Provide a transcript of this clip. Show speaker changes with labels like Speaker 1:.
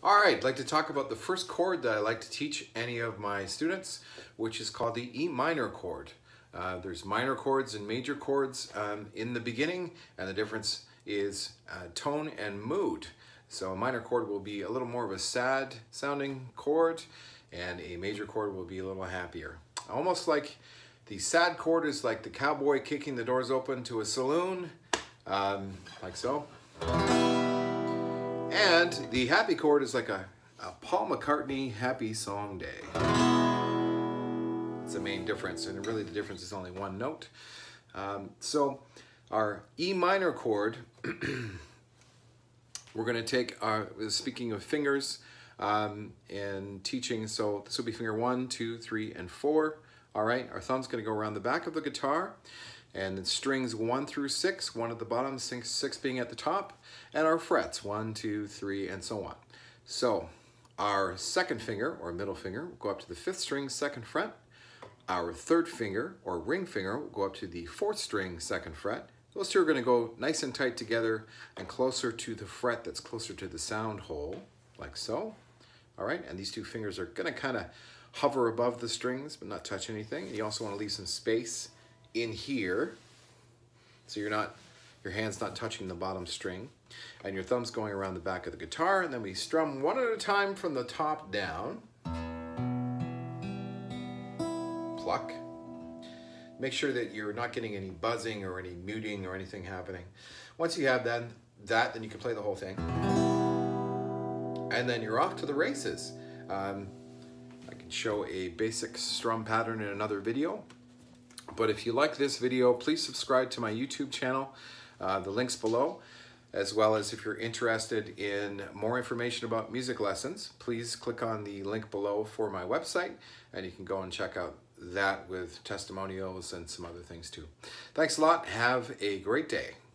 Speaker 1: All right, I'd like to talk about the first chord that I like to teach any of my students, which is called the E minor chord. There's minor chords and major chords in the beginning, and the difference is tone and mood. So a minor chord will be a little more of a sad sounding chord, and a major chord will be a little happier. Almost like the sad chord is like the cowboy kicking the doors open to a saloon, like so. And the happy chord is like a Paul McCartney happy song day. That's the main difference, and really the difference is only one note. So our E minor chord, we're going to take our, speaking of fingers and teaching, so this will be finger 1, 2, 3, and 4. All right, our thumb's going to go around the back of the guitar, and then strings 1 through 6, 1 at the bottom, 6 being at the top, and our frets 1, 2, 3, and so on. So our second finger, or middle finger, will go up to the 5th string, 2nd fret. Our third finger, or ring finger, will go up to the 4th string, 2nd fret. Those two are going to go nice and tight together and closer to the fret that's closer to the sound hole, like so. All right, and these two fingers are going to kind of hover above the strings but not touch anything. And you also want to leave some space in here so your hand's not touching the bottom string, and your thumb's going around the back of the guitar, and then we strum one at a time from the top down. Pluck. Make sure that you're not getting any buzzing or any muting or anything happening. Once you have then you can play the whole thing, and then you're off to the races. I can show a basic strum pattern in another video. But if you like this video, please subscribe to my YouTube channel. The link's below, as well as if you're interested in more information about music lessons, please click on the link below for my website, and you can go and check out that with testimonials and some other things too. Thanks a lot. Have a great day.